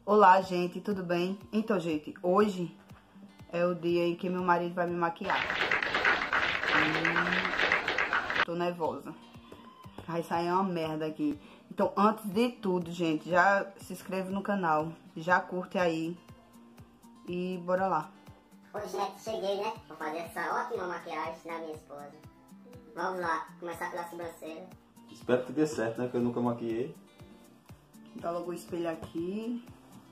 Olá, gente, tudo bem? Então, gente, hoje é o dia em que meu marido vai me maquiar. Tô nervosa. Vai sair uma merda aqui. Então, antes de tudo, gente, já se inscreve no canal, já curte aí e bora lá. Oi, gente, cheguei, né? Vou fazer essa ótima maquiagem da minha esposa. Vamos lá, começar pela sobrancelha. Espero que dê certo, né? Que eu nunca maquiei. Dá logo o espelho aqui.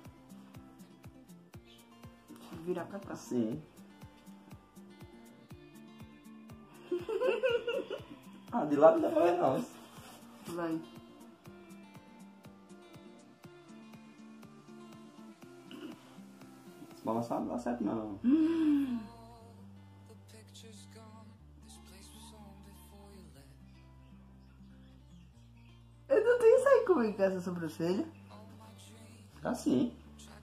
Deixa eu virar pra cá. Sim. Ah, de lado não dá pra ver não. Vai. Se balançar não dá certo não. Eu não tenho isso aí comigo com essa sobrancelha. Assim.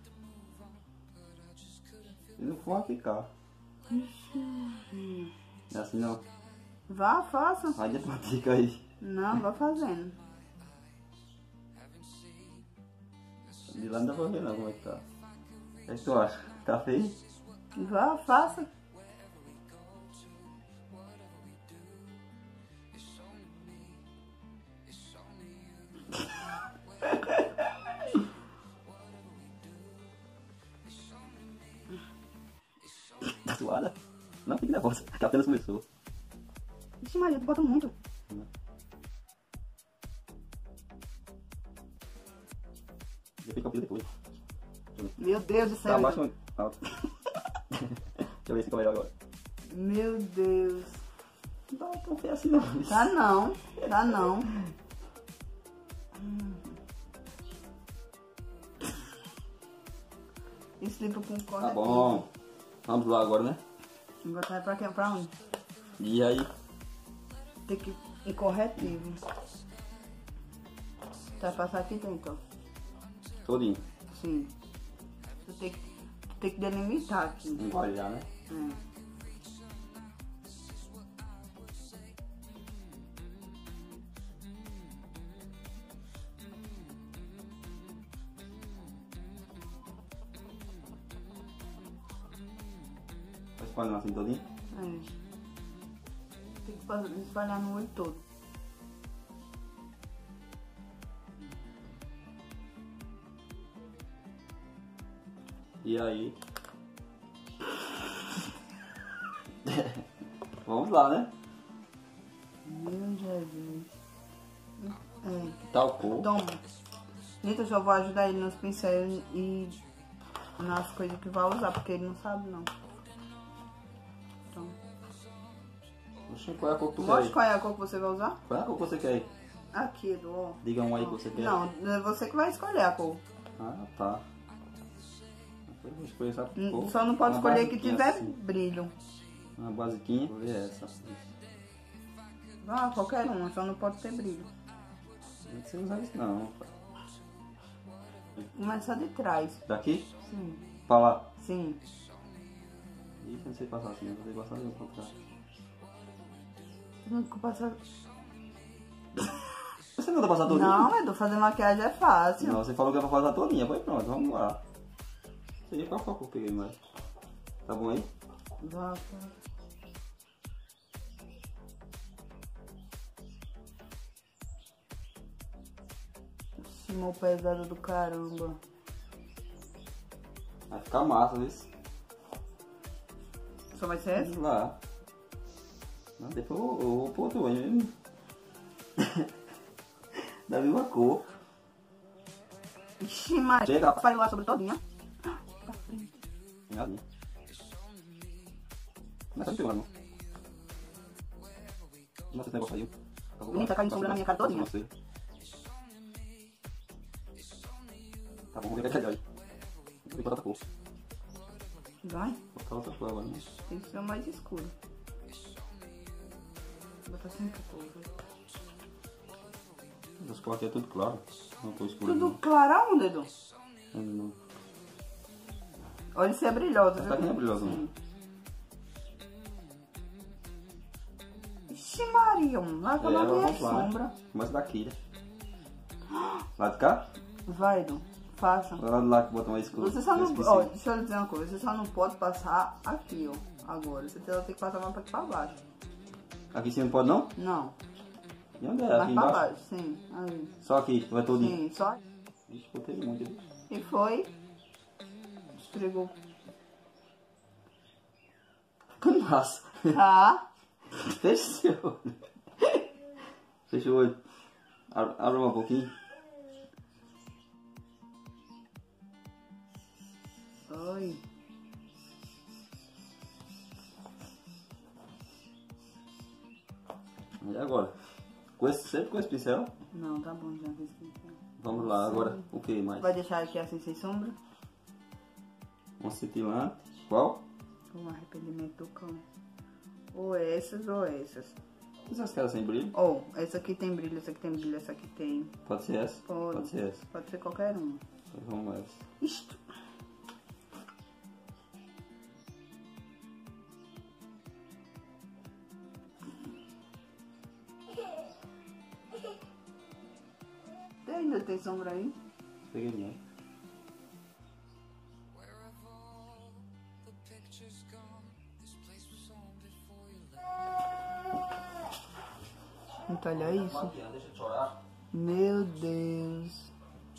Se não for, vai ficar. Não é assim não. Vá, faça. Vai de pratica aí. Não, vá fazendo. De lá não dá pra ver não como é que tá. O que é que tu acha? Tá feio? Vá, faça. Tá suada? Não, fique nervosa. Que apenas começou. Vixe, Maria, tu bota muito. Eu fico com depois. Meu Deus do Tá céu. abaixo. Alto. Deixa eu ver se fica melhor agora. Meu Deus. Não dá tão feio assim não. Tá não, tá não. Explica com corretivo. Tá bom. Vamos lá agora, né? Vou botar pra quê? Pra onde? E aí? Tem que ir corretivo. Vai passar aqui dentro, ó. Todinho. Sim. Tu tem que delimitar aqui. Engole já, né? É. Vai espalhando assim todinho. Tem que espalhar no olho todo. E aí? Vamos lá, né? Meu Jesus. É. Tal cor. Toma. Gente, eu só vou ajudar ele nos pincéis e nas coisas que vai usar, porque ele não sabe não. Então. Oxe, qual é a cor que tu quer Mostra aí? qual é a cor que você vai usar? Qual é a cor que você quer aí? Aqui, Edu, ó. Diga um aí que você quer. Não, é você que vai escolher a cor. Ah, tá. Eu vou escolher essa cor. Só não pode Uma escolher que basiquinha tiver assim. brilho. Uma basiquinha. Vou ver essa. Ah, qualquer uma, só não pode ter brilho. Não precisa usar isso não. Começa de trás. Daqui? Sim. Pra lá. Sim. Ih, eu não sei passar assim, eu vou ter que passar ali no contrário. Não que passar... Você não tá passando todinha? Não, Edu, fazer maquiagem é fácil. Não, você falou que era pra passar todinha. Foi pronto, vamos lá. Sei qual foi a cor que eu peguei mais. Tá bom aí? Vá, Simão pesado do caramba. Vai ficar massa isso. Só vai ser essa? Vamos lá. Não, depois eu vou pro outro olho mesmo. Da mesma cor. Ixi, mas Chega. vai lá sobre todinha. Engadinho. Mas tá me pegando. Não sei se o negócio saiu. Menino, tá caindo sombra na minha cara todinha. Tá bom, vou ver o que é aí. Vou botar outra cor. Vai, Vou botar outra cor agora, né? tem que ser o mais escuro. Vou botar sempre cor. As cores aqui é tudo claro. Não tô escuro. Tudo claro aonde, Edu? Não. Olha se é brilhosa, Essa aqui não é brilhosa, não. Sim. Ixi, Maria, lá tá na minha vamos lá, né? sombra. Começa daqui, né? Lá de cá? Vai, Edu. Passa. Vai lá do lado que bota uma escova. Você só não... Ó, deixa eu dizer uma coisa. Você só não pode passar aqui, ó. Agora. Você tem que passar mais pra aqui pra baixo. Aqui você não pode não? Não. E onde é? Mais Aqui pra embaixo? baixo, sim. Aí. Só aqui, vai todo dia. Sim, só. Ixi, botei muito ali. E foi. Esfregou. Nossa. Tá. Fechou. Fecha o olho. Abre um pouquinho. Oi. E agora? Sempre com esse pincel? Não, tá bom já. Fiz aqui. Vamos lá, agora o que mais? Vai deixar aqui assim sem sombra? Um cintilante. Qual? Um arrependimento do cão. Ou essas ou essas. Essas caras sem brilho? Ou, essa aqui tem brilho, essa aqui tem brilho, essa aqui tem. Pode ser essa? Pode ser essa. Pode ser qualquer uma. Então vamos essa. Isto. Ainda tem sombra aí? Peguei não. Então, olha isso. Deixa eu chorar. Meu Deus.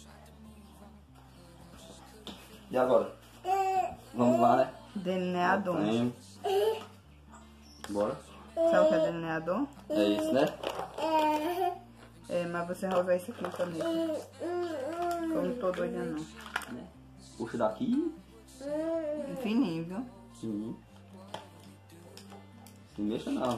E agora? Vamos lá, né? Delineador. Bora. Sabe o que é delineador? É isso, né? É, mas você vai usar isso aqui em caneta. Eu não tô doida não. Puxa daqui. Fininho, viu? Sim. Se mexa não.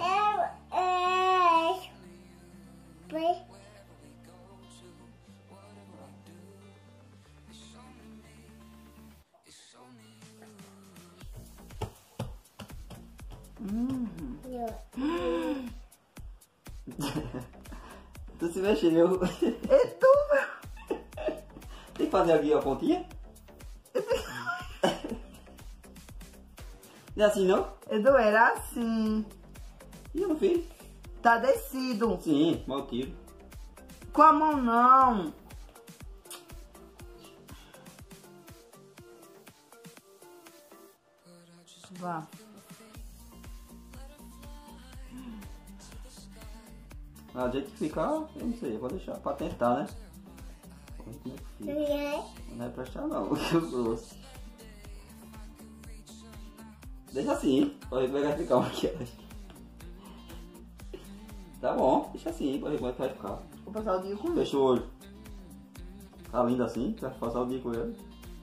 Tu se mexeu. É tu, meu. Tem que fazer aqui a pontinha? Não é assim não? Edu, era assim. E eu não fiz? Tá descido. Sim, mal tiro. Com a mão não. Vá. Ah, do jeito que ficar, eu não sei, eu vou deixar pra tentar, né? Vamos ver como é que fica. Não é prestar não, que grosso. Deixa assim, pra ver como é que vai ficar a maquiagem. Tá bom, deixa assim, pra ver como é que vai ficar. Vou passar o dia com ele. Fecha o olho. Tá lindo assim, vai passar o dia com ele.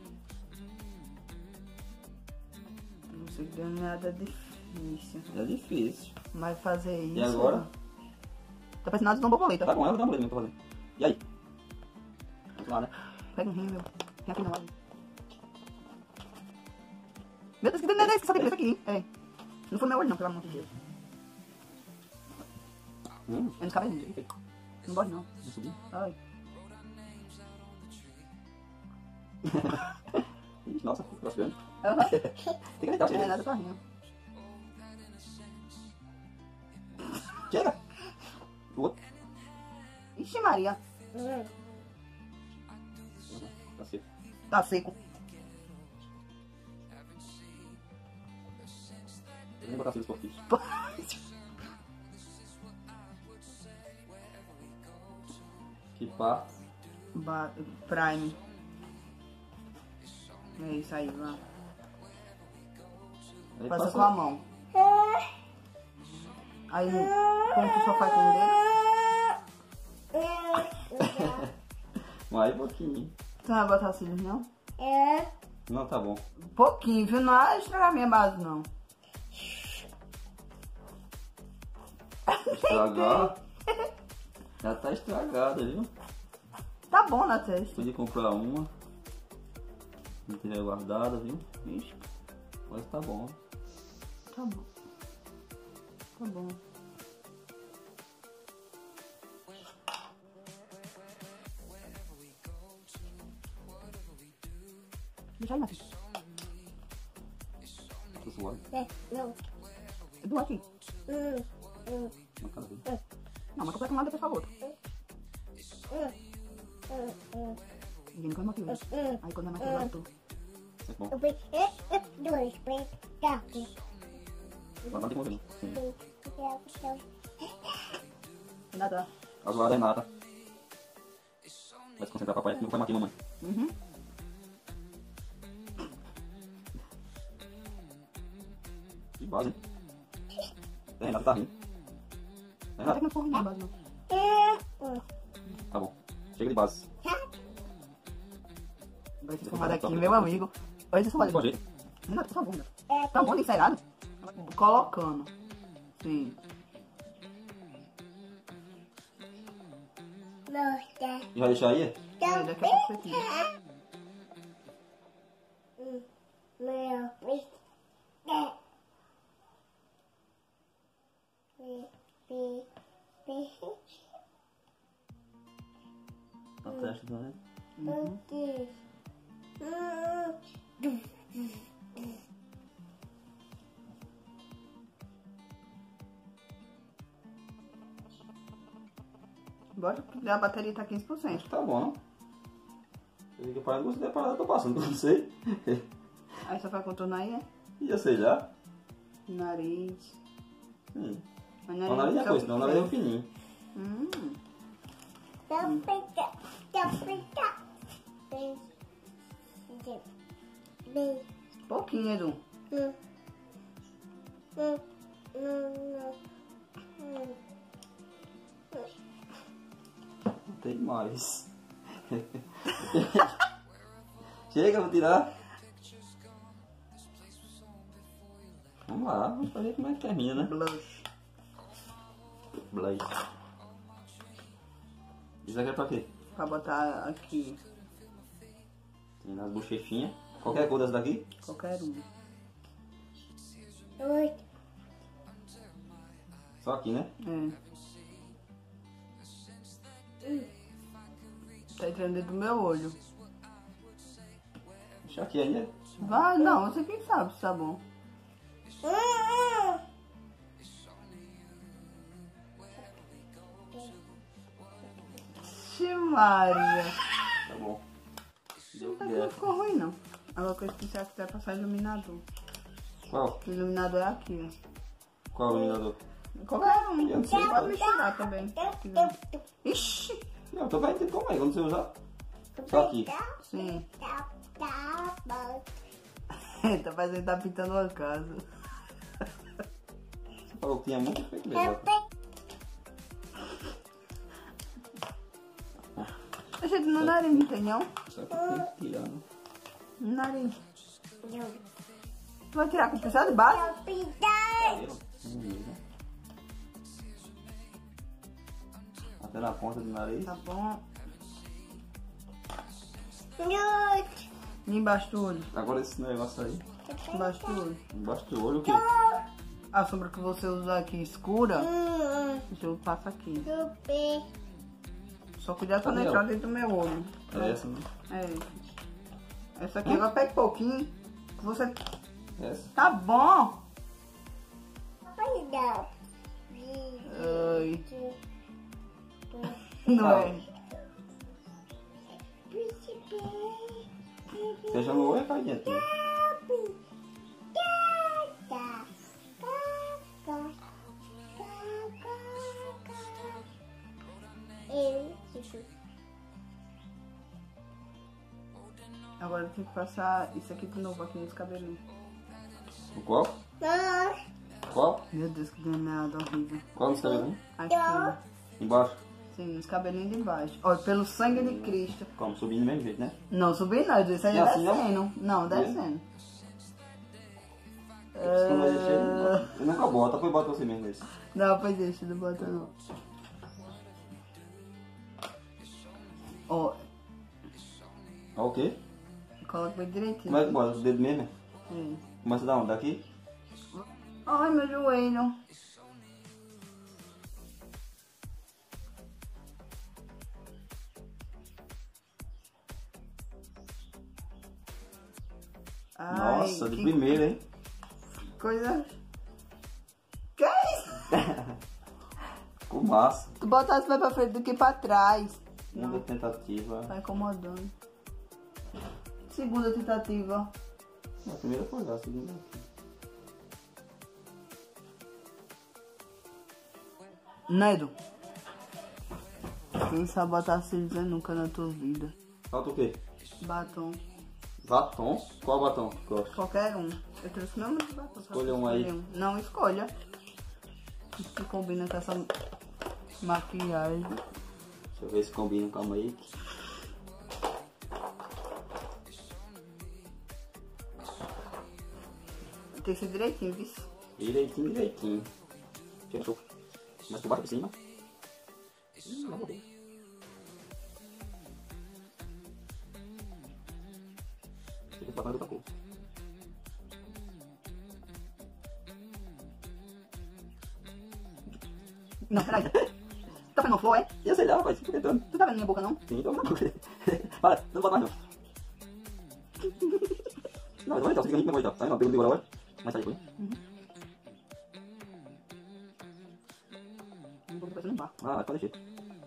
Não sei que deu nada difícil. É difícil. Mas fazer isso... E agora? Tá parecendo nada de uma borboleta. Tá bom, eu vou dar uma olhadinha pra fazer. E aí? Vamos lá, né? Pega um rim, meu. Tem aqui não, olha. Meu Deus, que danada é esse que só tem preto aqui, hein? É. Não foi meu olho não, pelo amor de Deus. É nos cabelinhos. Não pode não. Vou subir. Ai. Ixi, nossa, ficou grande. Tem que deitar, É, chega. nada tá rindo. Chega! O outro. Ixi, Maria. Tá seco. Tá seco. Eu vou botar assim os pouquinhos. Que pá. Prime. É isso aí, vá. Aí Passa com a mão. Aí, como tu só faz com o dedo? Mais um pouquinho. Tu não vai botar cílios, não? Não, tá bom. Pouquinho, viu? Não vai estragar minha base, não. Estragar. Já tá estragada, viu? Tá bom na testa. Podia comprar uma. Não teria guardada, viu? Ixi. Mas tá bom. Tá bom. Tá bom. Deixa aí, Matheus. Tô suave. Edu, aqui. Não, tá bem. Não, mas completa um lado e depois fala o outro. Ninguém come aquilo. Aí quando a máquina voltou. Isso é bom. Dois, três, Agora não tem como ver. Nada. A zoada é nada. Vai se concentrar, papai. Não vai matar mamãe. Uhum. Que base, hein? Renata tá rindo. Até Renata, que não corre na base, não. tá bom. Chega de base. Vai se formar daqui, meu amigo. Vai se formar Pode daqui. ir. Renato, tá bom, né? Tá bom, encerrado? Colocando. Sim. E vai deixar aí? É, daqui a pouco você tira. Tá testa, né? Bora, porque a bateria tá 15%. Acho que tá bom, não? Eu digo para você ter parado, eu tô passando, não sei. Aí só vai contornar aí, né? E eu sei já. Nariz. Sim. Mas O nariz é coisa, não, o nariz é fininho. Pouquinho, Edu. Não tem mais. Chega, vou tirar. Vamos lá, vamos ver como é que termina, né? Blush. Blaze. Isso aqui é pra quê? Pra botar aqui. Tem nas bochechinhas. Qualquer cor dessa daqui? Qualquer um. Só aqui, né? É. Tá entrando dentro do meu olho. Deixa aqui ainda. Vai, não, você quem sabe se tá bom. Maria. Tá bom. Deu Mas não ficou ruim, não. Agora que eu esqueci que vai passar iluminador. Qual? O iluminador é aqui, Qual iluminador? ó. Qualquer um. Eu não sei Você qual. pode misturar também. se quiser. Ixi. Não, então vai ter como aí, quando você usar. Só aqui. Sim. Tá fazendo, tá pintando uma casa. Você falou que tinha muito efeito mesmo. Gente, no nariz não tem, não? Só que tem que tirar, né? No nariz. Tu vai tirar com o pincel de baixo? Não vi, né? Até na ponta do nariz. Tá bom. E embaixo do olho? Agora esse negócio aí. Embaixo do olho. Embaixo do olho o quê? A sombra que você usa aqui escura, eu passo aqui. Só cuidado pra não entrar dentro do meu olho. É essa, né? É. Essa aqui agora pega pouquinho. Que você. Essa? Tá bom. Ai. Não é. Fecha no olho e cai dentro. Né? Agora eu tenho que passar isso aqui de novo aqui nos cabelinhos. O qual? Qual? Meu Deus, que danada horrível. Qual nos cabelinhos? Aqui. Embaixo? Sim, nos cabelinhos de baixo. Olha, pelo sangue de Cristo. Como? Subindo do mesmo jeito, né? Não, subir não, isso aí é Assim, não? descendo. Não, descendo. Você não vai deixar. Eu nunca bota, depois bota você mesmo esse. Não, pois deixa, não bota não. Ó, Ó o quê? coloca bem direitinho. Como é que bota? O dedo mesmo? É. Começa da onde? Daqui? Ai, meu joelho. Ai, Nossa, de que primeira, hein? coisa... Que é isso? Ficou massa. Tu botasse mais pra frente do que pra trás. Segunda tentativa. Tá incomodando. segunda tentativa. A primeira foi lá, a segunda aqui. Nedo. Quem sabe botar cílios nunca na tua vida. Falta o quê? Batom. Batom? Qual batom que gosta? Qualquer um. Eu trouxe o mesmo de batom. Escolha um aí. Não, escolha. Que combina com essa maquiagem. Deixa eu ver se combina, calma aí. Tem que ser direitinho, viu? Direitinho, direitinho. Tira o soco. Mais por baixo, por cima. Não vou ver. Tem que botar outra cor. Não, peraí. Tá vendo uma flor, é? Eu sei lá, rapaz, fica tentando. Tu tá vendo minha boca, não? Sim, tô vendo. Para, não bota mais não. Não, eu vou então, você fica muito bem, tá? Não, pelo de agora, mas tá aí, foi. Não vou fazer um bar. Ah, pode deixar.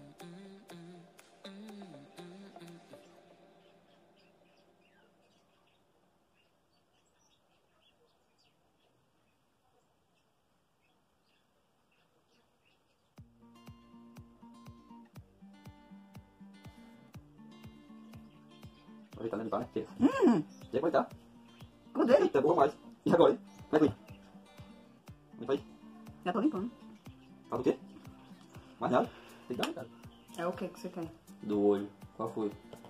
Vai tá limpar, né? E agora tá? Cadê? Eita, boa mais. E agora, hein? Como é que foi? Como é que foi? Já tô limpando. Faz o quê? Mais nada? Tem que dar uma olhada. É o que você quer? Do olho. Qual foi?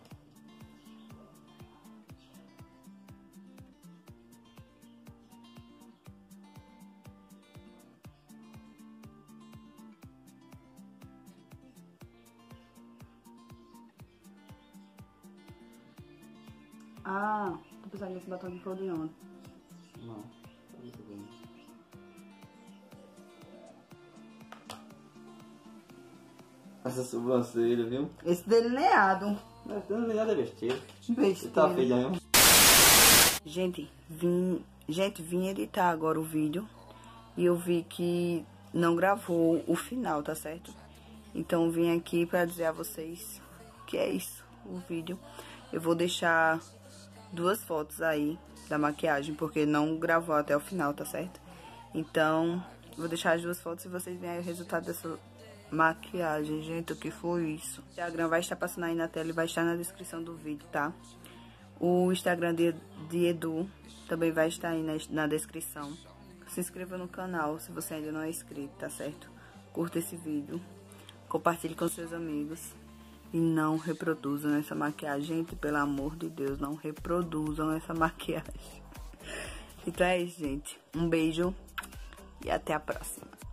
Ah, tô precisando desse batom de flor de onda. Não. Tá muito bem. Essa sobrancelha, viu? Esse delineado. Mas não é nada besteira. Besteira. Você tá feio aí, Gente, vim editar agora o vídeo e eu vi que não gravou o final, tá certo? Então vim aqui pra dizer a vocês que é isso, o vídeo. Eu vou deixar 2 fotos aí da maquiagem, porque não gravou até o final, tá certo? Então, vou deixar as 2 fotos e vocês veem aí o resultado dessa maquiagem. Gente, o que foi isso? O Instagram vai estar passando aí na tela e vai estar na descrição do vídeo, tá? O Instagram de Edu também vai estar aí na descrição. Se inscreva no canal se você ainda não é inscrito, tá certo? Curta esse vídeo, compartilhe com seus amigos e não reproduzam essa maquiagem. Gente, pelo amor de Deus, não reproduzam essa maquiagem. Então é isso, gente. Um beijo e até a próxima.